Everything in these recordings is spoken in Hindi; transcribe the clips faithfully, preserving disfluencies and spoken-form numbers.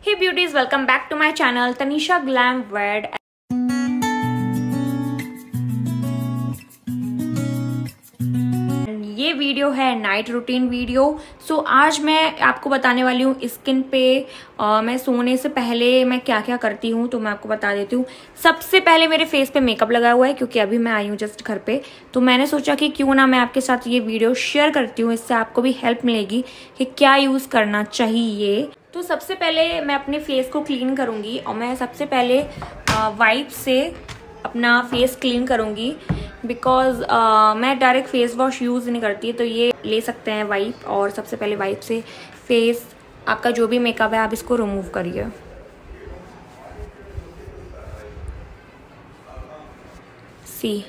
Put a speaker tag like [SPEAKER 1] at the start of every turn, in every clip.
[SPEAKER 1] Hey beauties, welcome back to my channel Tanisha Glam Wear. ये वीडियो है night routine video. So so, आज मैं आपको बताने वाली हूँ स्किन पे आ, मैं सोने से पहले मैं क्या क्या करती हूँ, तो मैं आपको बता देती हूँ। सबसे पहले मेरे फेस पे मेकअप लगा हुआ है क्योंकि अभी मैं आई हूँ जस्ट घर पे, तो मैंने सोचा कि क्यों ना मैं आपके साथ ये वीडियो शेयर करती हूँ, इससे आपको भी हेल्प मिलेगी कि क्या यूज़ करना चाहिए। तो सबसे पहले मैं अपने फेस को क्लीन करूँगी और मैं सबसे पहले वाइप से अपना फेस क्लीन करूँगी बिकॉज uh, मैं डायरेक्ट फेस वॉश यूज़ नहीं करती, तो ये ले सकते हैं वाइप। और सबसे पहले वाइप से फेस, आपका जो भी मेकअप है आप इसको रिमूव करिए। सी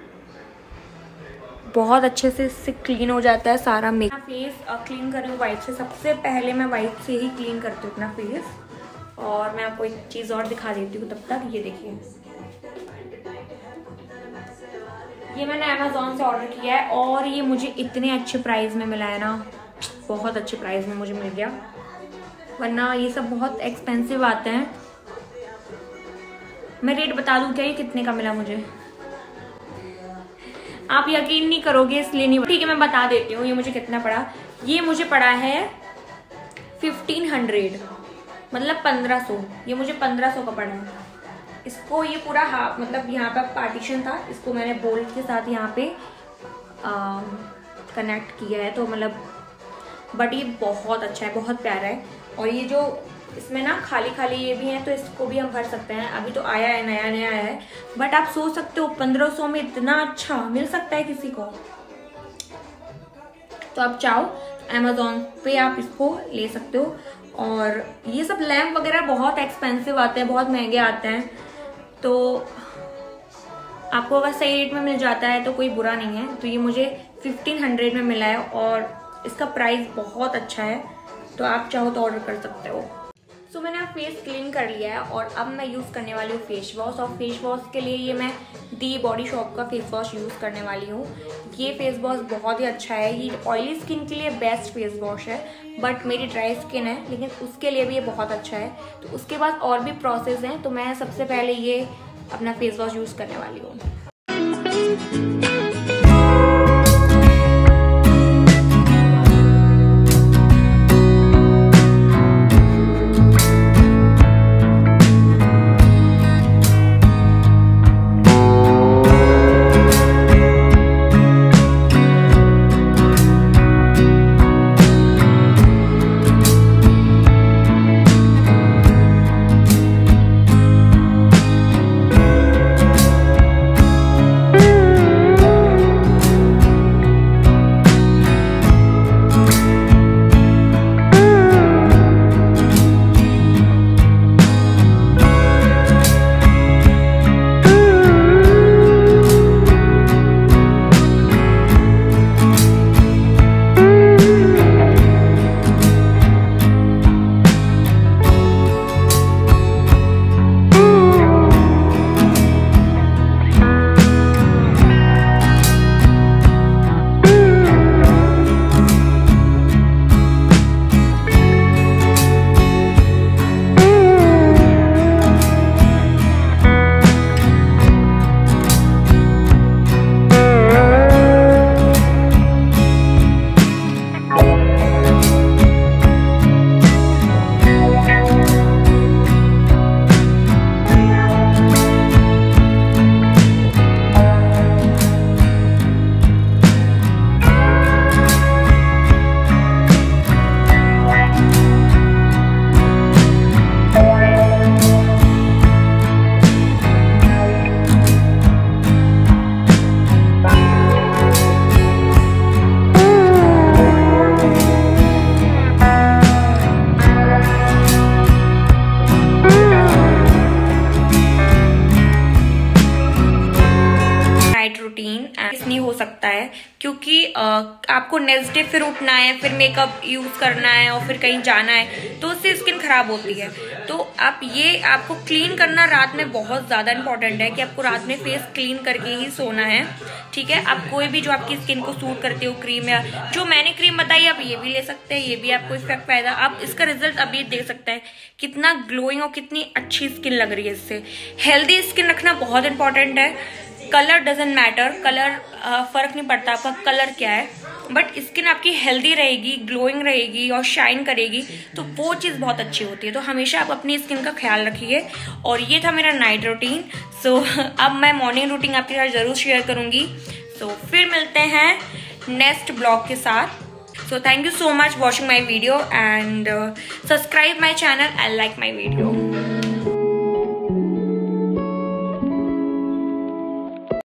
[SPEAKER 1] बहुत अच्छे से इससे क्लीन हो जाता है सारा मेकअप। फेस क्लीन कर रही हूँ वाइप से। सबसे पहले मैं वाइप से ही क्लीन करती हूँ अपना फेस। और मैं आपको एक चीज़ और दिखा देती हूँ तब तक। ये देखिए, ये मैंने अमेज़ॉन से ऑर्डर किया है और ये मुझे इतने अच्छे प्राइस में मिला है ना, बहुत अच्छे प्राइस में मुझे मिल गया, वरना ये सब बहुत एक्सपेंसिव आते हैं। मैं रेट बता दूं क्या ये कितने का मिला मुझे? आप यकीन नहीं करोगे इसलिए नहीं, ठीक है मैं बता देती हूँ ये मुझे कितना पड़ा। ये मुझे पड़ा है फिफ्टीन हंड्रेड, मतलब पंद्रह सौ। ये मुझे पंद्रह सौ का पड़ा है। इसको ये पूरा हाफ, मतलब यहाँ पे पार्टीशन था, इसको मैंने बोल्ट के साथ यहाँ पे कनेक्ट किया है, तो मतलब बट ये बहुत अच्छा है, बहुत प्यारा है। और ये जो इसमें ना खाली खाली ये भी है, तो इसको भी हम भर सकते हैं। अभी तो आया है, नया नया आया है, बट आप सोच सकते हो पंद्रह सौ में इतना अच्छा मिल सकता है किसी को। तो आप चाहो अमेज़ॉन पे आप इसको ले सकते हो। और ये सब लैम्प वगैरह बहुत एक्सपेंसिव आते हैं, बहुत महंगे आते हैं, तो आपको अगर सही रेट में मिल जाता है तो कोई बुरा नहीं है। तो ये मुझे फिफ्टीन हंड्रेड में मिला है और इसका प्राइस बहुत अच्छा है, तो आप चाहो तो ऑर्डर कर सकते हो। सो so, मैंने अब फेस क्लीन कर लिया है और अब मैं यूज़ करने वाली हूँ फेस वॉश। और फेस वॉश के लिए ये मैं दी बॉडी शॉप का फेस वॉश यूज़ करने वाली हूँ। ये फेस वॉश बहुत ही अच्छा है। ये ऑयली स्किन के लिए बेस्ट फेस वॉश है, बट मेरी ड्राई स्किन है, लेकिन उसके लिए भी ये बहुत अच्छा है। तो उसके बाद और भी प्रोसेस हैं, तो मैं सबसे पहले ये अपना फेस वॉश यूज़ करने वाली हूँ। है, क्योंकि आ, आपको नेक्स्ट डे फिर उठना है, फिर मेकअप यूज करना है और फिर कहीं जाना है, तो उससे स्किन खराब होती है। तो आप ये आपको क्लीन करना रात में बहुत ज़्यादा इंपॉर्टेंट है कि आपको रात में फेस क्लीन करके ही सोना है, ठीक है। आप कोई भी जो आपकी स्किन को सूट करते हो क्रीम, या जो मैंने क्रीम बताई आप ये भी ले सकते हैं, ये भी आपको इफेक्ट पाएगा। आप इसका रिजल्ट अभी देख सकते हैं कितना ग्लोइंग और कितनी अच्छी स्किन लग रही है इससे। हेल्दी स्किन रखना बहुत इंपॉर्टेंट है। कलर डजेंट मैटर, कलर फर्क नहीं पड़ता आपका कलर क्या है, बट स्किन आपकी हेल्दी रहेगी, ग्लोइंग रहेगी और शाइन करेगी, तो वो चीज़ बहुत अच्छी होती है। तो हमेशा आप अपनी स्किन का ख्याल रखिए। और ये था मेरा नाइट रूटीन। सो अब मैं मॉर्निंग रूटीन आपके साथ ज़रूर शेयर करूँगी। सो फिर मिलते हैं नेक्स्ट ब्लॉग के साथ। So thank you so much watching my video and subscribe my channel and like my video.